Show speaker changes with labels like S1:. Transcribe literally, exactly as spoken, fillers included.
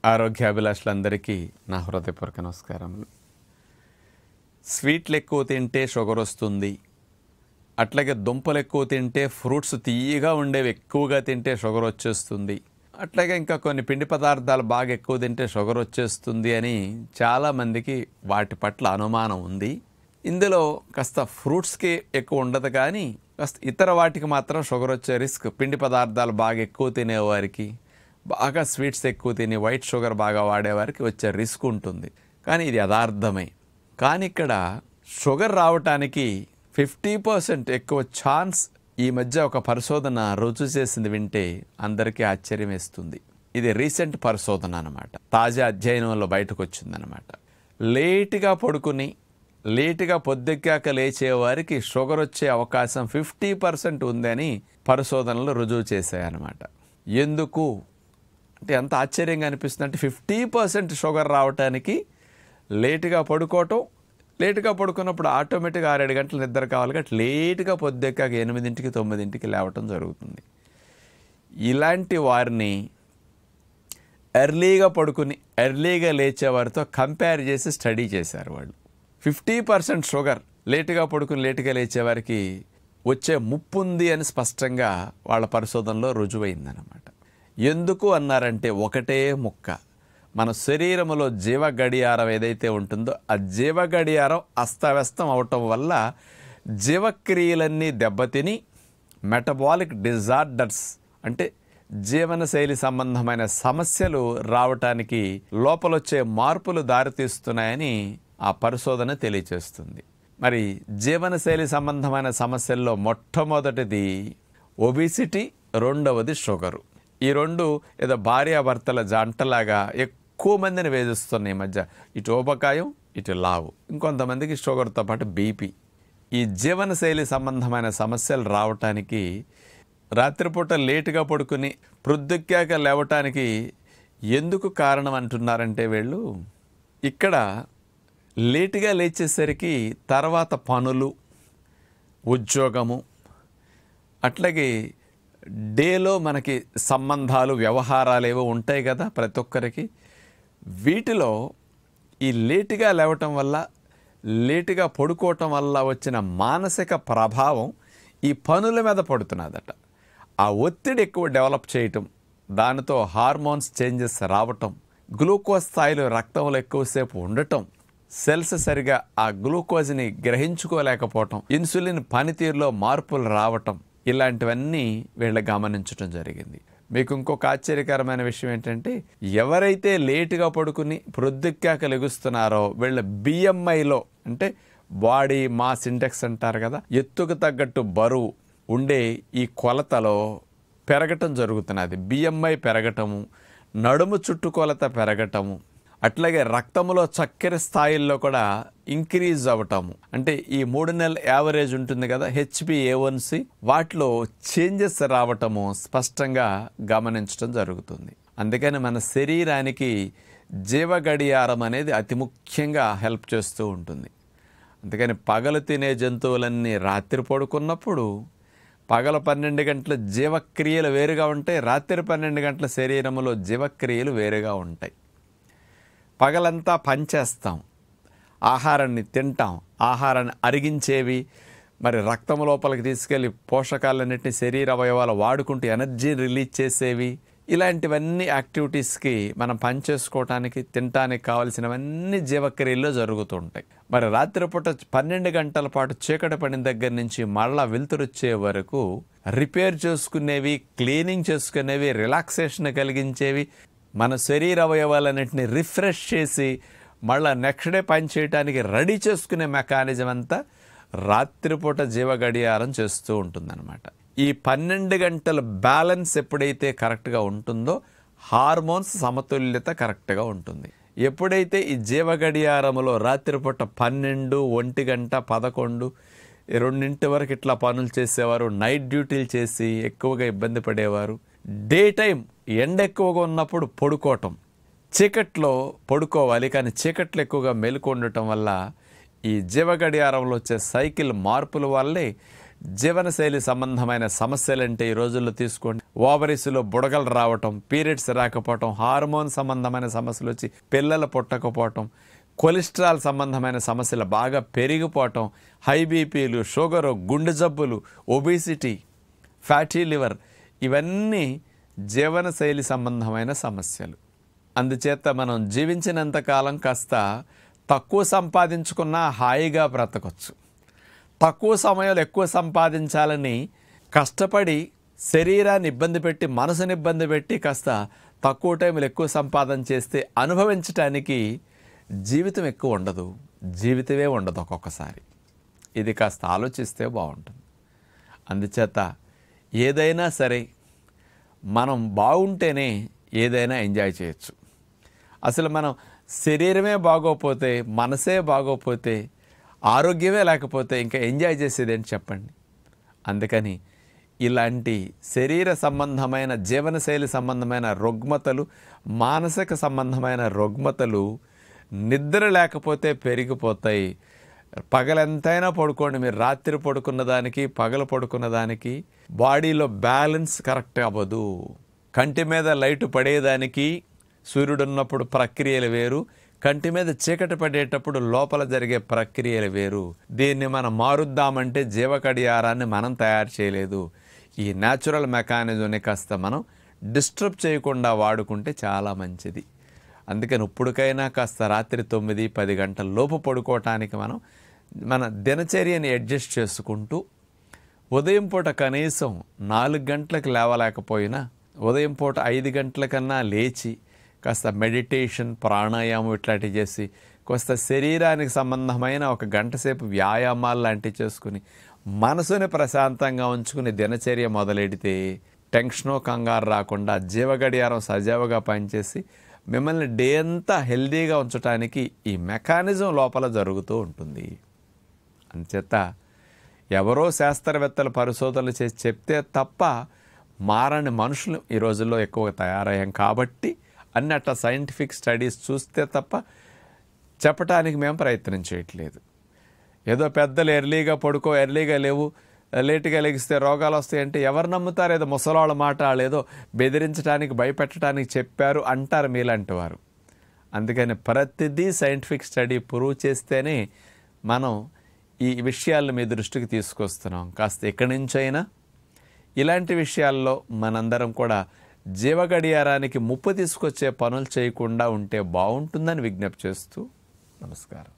S1: ఆరోగ్యాభిలాషులందరికీ నా హృదయపూర్వక నమస్కారములు. స్వీట్లు ఎక్కువ తింటే షుగర్ వస్తుంది, అట్లాగే దుంపలు ఎక్కువ తింటే ఫ్రూట్స్ తీయగా ఉండేవి ఎక్కువగా తింటే షుగర్ వచ్చేస్తుంది, అట్లాగే ఇంకా కొన్ని పిండి పదార్థాలు బాగా ఎక్కువ తింటే షుగర్ వచ్చేస్తుంది అని చాలామందికి వాటి పట్ల అనుమానం ఉంది. ఇందులో కాస్త ఫ్రూట్స్కి ఎక్కువ ఉండదు, కానీ కాస్త ఇతర వాటికి మాత్రం షుగర్ వచ్చే రిస్క్ పిండి పదార్థాలు బాగా ఎక్కువ తినేవారికి, బాగా స్వీట్స్ ఎక్కువ తిని వైట్ షుగర్ బాగా వాడేవారికి వచ్చే రిస్క్ ఉంటుంది. కానీ ఇది యథార్థమే. కానీ ఇక్కడ షుగర్ రావటానికి ఫిఫ్టీ పర్సెంట్ ఎక్కువ ఛాన్స్ ఈ మధ్య ఒక పరిశోధన రుజువు చేసింది వింటే అందరికీ ఆశ్చర్యం వేస్తుంది. ఇది రీసెంట్ పరిశోధన అన్నమాట, తాజా అధ్యయనంలో బయటకు వచ్చిందనమాట. లేటుగా పడుకుని లేటుగా పొద్దెక్కాక లేచేవారికి షుగర్ వచ్చే అవకాశం ఫిఫ్టీ పర్సెంట్ ఉందని పరిశోధనలు రుజువు చేశాయన్నమాట. ఎందుకు అంటే ఎంత ఆశ్చర్యంగా అనిపిస్తుంది అంటే, ఫిఫ్టీ పర్సెంట్ షుగర్ రావటానికి లేటుగా పడుకోవటం, లేటుగా పడుకున్నప్పుడు ఆటోమేటిక్గా ఆరేడు గంటలు నిద్ర కావాలి కాబట్టి లేటుగా పొద్దెక్కాక ఎనిమిదింటికి తొమ్మిదింటికి లేవటం జరుగుతుంది. ఇలాంటి వారిని ఎర్లీగా పడుకుని ఎర్లీగా లేచే వారితో కంపేర్ చేసి స్టడీ చేశారు వాళ్ళు. ఫిఫ్టీ పర్సెంట్ షుగర్ లేటుగా పడుకుని లేటుగా లేచే వారికి వచ్చే ముప్పు ఉంది అని స్పష్టంగా వాళ్ళ పరిశోధనలో రుజువైందన్నమాట. ఎందుకు అన్నారంటే, ఒకటే ముక్క, మన శరీరంలో జీవ గడియారం ఏదైతే ఉంటుందో ఆ జీవ గడియారం అస్తవ్యస్తం అవటం వల్ల జీవక్రియలన్నీ దెబ్బతిని మెటబాలిక్ డిజార్డర్స్ అంటే జీవనశైలి సంబంధమైన సమస్యలు రావటానికి లోపలొచ్చే మార్పులు దారితీస్తున్నాయని ఆ పరిశోధన తెలియచేస్తుంది. మరి జీవనశైలి సంబంధమైన సమస్యల్లో మొట్టమొదటిది ఒబిసిటీ, రెండవది షుగరు. ఈ రెండు ఏదో భార్యాభర్తల జంటలాగా ఎక్కువ మందిని వేధిస్తున్నాయి ఈ మధ్య. ఇటు ఊబకాయం, ఇటు లావు, ఇంకొంతమందికి షుగర్తో పాటు బీపీ. ఈ జీవనశైలి సంబంధమైన సమస్యలు రావటానికి రాత్రిపూట లేటుగా పడుకుని ప్రొద్దుక్కాక లేవటానికి ఎందుకు కారణం అంటున్నారంటే, వీళ్ళు ఇక్కడ లేటుగా లేచేసరికి తర్వాత పనులు, ఉద్యోగము, అట్లాగే డేలో మనకి సంబంధాలు, వ్యవహారాలు ఏవో ఉంటాయి కదా ప్రతి ఒక్కరికి. వీటిలో ఈ లేటుగా లేవటం వల్ల, లేటుగా పడుకోవటం వల్ల వచ్చిన మానసిక ప్రభావం ఈ పనుల మీద పడుతున్నదట. ఆ ఒత్తిడి ఎక్కువ డెవలప్ చేయటం, దానితో హార్మోన్స్ చేంజెస్ రావటం, గ్లూకోజ్ స్థాయిలు రక్తంలో ఎక్కువసేపు ఉండటం, సెల్స్ సరిగా ఆ గ్లూకోజ్ని గ్రహించుకోలేకపోవటం, ఇన్సులిన్ పనితీరులో మార్పులు రావటం, ఇలాంటివన్నీ వీళ్ళు గమనించడం జరిగింది. మీకు ఇంకొక ఆశ్చర్యకరమైన విషయం ఏంటంటే, ఎవరైతే లేటుగా పడుకుని ప్రొద్దుక్కాక లెగుస్తున్నారో వీళ్ళ బిఎంఐలో అంటే బాడీ మాస్ ఇండెక్స్ అంటారు కదా, ఎత్తుకు తగ్గట్టు బరువు ఉండే ఈ కొలతలో పెరగటం జరుగుతున్నది. బిఎంఐ పెరగటము, నడుము చుట్టుకొలత పెరగటము, అట్లాగే రక్తంలో చక్కెర స్థాయిల్లో కూడా ఇంక్రీజ్ అవ్వటము, అంటే ఈ మూడు నెలల యావరేజ్ ఉంటుంది కదా హెచ్బి ఏ వన్ సి, వాటిలో చేంజెస్ రావటము స్పష్టంగా గమనించడం జరుగుతుంది. అందుకని మన శరీరానికి జీవ గడియారం అనేది అతి ముఖ్యంగా హెల్ప్ చేస్తూ ఉంటుంది. అందుకని పగలు తినే జంతువులన్నీ రాత్రి పడుకున్నప్పుడు పగల పన్నెండు గంటల జీవక్రియలు వేరుగా ఉంటాయి, రాత్రి పన్నెండు గంటల శరీరంలో జీవక్రియలు వేరుగా ఉంటాయి. పగలంతా పనిచేస్తాం, ఆహారాన్ని తింటాం, ఆహారాన్ని అరిగించేవి, మరి రక్తం లోపలికి తీసుకెళ్ళి పోషకాలన్నింటినీ శరీర అవయవాలు వాడుకుంటూ ఎనర్జీ రిలీజ్ చేసేవి, ఇలాంటివన్నీ యాక్టివిటీస్కి మనం పనిచేసుకోవటానికి, తినటానికి కావాల్సినవన్నీ జీవక్రియల్లో జరుగుతూ ఉంటాయి. మరి రాత్రిపూట పన్నెండు గంటల పాటు చీకటి పడిన దగ్గర నుంచి మళ్ళా వెలుతురొచ్చే వరకు రిపేర్ చేసుకునేవి, క్లీనింగ్ చేసుకునేవి, రిలాక్సేషన్ కలిగించేవి, మన శరీర అవయవాలన్నింటినీ రిఫ్రెష్ చేసి మళ్ళీ నెక్స్ట్ డే పని చేయడానికి రెడీ చేసుకునే మెకానిజం అంతా రాత్రిపూట జీవ గడియారం చేస్తూ ఉంటుందన్నమాట. ఈ పన్నెండు గంటల బ్యాలెన్స్ ఎప్పుడైతే కరెక్ట్గా ఉంటుందో హార్మోన్స్ సమతుల్యత కరెక్ట్గా ఉంటుంది. ఎప్పుడైతే ఈ జీవ గడియారంలో రాత్రిపూట పన్నెండు, ఒంటి గంట, పదకొండు, రెండింటి వరకు ఇట్లా పనులు చేసేవారు, నైట్ డ్యూటీలు చేసి ఎక్కువగా ఇబ్బంది పడేవారు, డే టైం ఎండ ఎక్కువగా ఉన్నప్పుడు పడుకోవటం, చీకట్లో పడుకోవాలి కానీ చీకట్లో ఎక్కువగా మెలకు ఉండటం వల్ల ఈ జీవ గడియారంలో వచ్చే సైకిల్ మార్పుల వల్లే జీవనశైలి సంబంధమైన సమస్యలంటే ఈ రోజుల్లో తీసుకోండి, ఓవరీస్లో బుడగలు రావటం, పీరియడ్స్ రాకపోవటం, హార్మోన్ సంబంధమైన సమస్యలు వచ్చి పిల్లలు పుట్టకపోవటం, కొలెస్ట్రాల్ సంబంధమైన సమస్యలు బాగా పెరిగిపోవటం, హై బీపీలు, షుగరు, గుండె జబ్బులు, ఒబేసిటీ, ఫ్యాటీ లివర్, ఇవన్నీ జీవనశైలి సంబంధమైన సమస్యలు. అందుచేత మనం జీవించినంతకాలం కాస్త తక్కువ సంపాదించుకున్నా హాయిగా బ్రతకొచ్చు. తక్కువ సమయంలో ఎక్కువ సంపాదించాలని కష్టపడి శరీరాన్ని ఇబ్బంది పెట్టి, మనసుని ఇబ్బంది పెట్టి కాస్త తక్కువ టైంలో ఎక్కువ సంపాదన చేస్తే అనుభవించటానికి జీవితం ఎక్కువ ఉండదు, జీవితమే ఉండదు ఒక్కొక్కసారి. ఇది కాస్త ఆలోచిస్తే బాగుంటుంది. అందుచేత ఏదైనా సరే మనం బాగుంటేనే ఏదైనా ఎంజాయ్ చేయొచ్చు. అసలు మనం శరీరమే బాగోపోతే, మనసే బాగోపోతే, ఆరోగ్యమే లేకపోతే ఇంకా ఎంజాయ్ చేసేది ఏంటి చెప్పండి. అందుకని ఇలాంటి శరీర సంబంధమైన, జీవనశైలి సంబంధమైన రుగ్మతలు, మానసిక సంబంధమైన రుగ్మతలు నిద్ర లేకపోతే పెరిగిపోతాయి. పగలెంతైనా పడుకోండి, మీరు రాత్రి పడుకున్న దానికి పగలు పడుకున్న దానికి బాడీలో బ్యాలెన్స్ కరెక్ట్ అవ్వదు. కంటి మీద లైటు పడేదానికి సూర్యుడు ఉన్నప్పుడు ప్రక్రియలు వేరు, కంటి మీద చీకటి పడేటప్పుడు లోపల జరిగే ప్రక్రియలు వేరు. దీన్ని మనం మారుద్దామంటే జీవకడియారాన్ని మనం తయారు చేయలేదు. ఈ న్యాచురల్ మెకానిజంని కాస్త మనం డిస్టర్బ్ చేయకుండా వాడుకుంటే చాలా మంచిది. అందుకని ఇప్పటికైనా కాస్త రాత్రి తొమ్మిది పది గంటల లోపు పడుకోవటానికి మనం మన దినచర్యని అడ్జస్ట్ చేసుకుంటూ, ఉదయం పూట కనీసం నాలుగు గంటలకు లేవలేకపోయినా ఉదయం పూట ఐదు గంటల కన్నా లేచి కాస్త మెడిటేషన్, ప్రాణాయామం ఇట్లాంటివి చేసి కాస్త శరీరానికి సంబంధమైన ఒక గంట సేపు వ్యాయామాలు లాంటివి చేసుకుని మనసుని ప్రశాంతంగా ఉంచుకుని దినచర్య మొదలెడితే టెన్షనో కంగారు రాకుండా జీవగడియారం సజావుగా పనిచేసి మిమ్మల్ని డే అంతా హెల్దీగా ఉంచడానికి ఈ మెకానిజం లోపల జరుగుతూ ఉంటుంది. అందుచేత ఎవరో శాస్త్రవేత్తలు పరిశోధనలు చేసి చెప్తే తప్ప మారని మనుషులు ఈ రోజుల్లో ఎక్కువగా తయారయ్యాం కాబట్టి అన్ని అట్లా సైంటిఫిక్ స్టడీస్ చూస్తే తప్ప చెప్పటానికి మేము ప్రయత్నం చేయట్లేదు. ఏదో పెద్దలు ఎర్లీగా పడుకో, ఎర్లీగా లేవు, లేటుగా లెగిస్తే రోగాలు వస్తాయంటే ఎవరు నమ్ముతారు? ఏదో ముసలాళ్ళ మాట, ఏదో బెదిరించడానికి, భయపెట్టడానికి చెప్పారు అంటారు మీలాంటి వారు. అందుకని ప్రతిదీ సైంటిఫిక్ స్టడీ ప్రూవ్ చేస్తేనే మనం ఈ విషయాలను మీ దృష్టికి తీసుకొస్తున్నాం. కాస్త ఎక్కడి నుంచైనా ఇలాంటి విషయాల్లో మనందరం కూడా జీవగడియారానికి ముప్పు తీసుకొచ్చే పనులు చేయకుండా ఉంటే బాగుంటుందని విజ్ఞప్తి చేస్తూ నమస్కారం.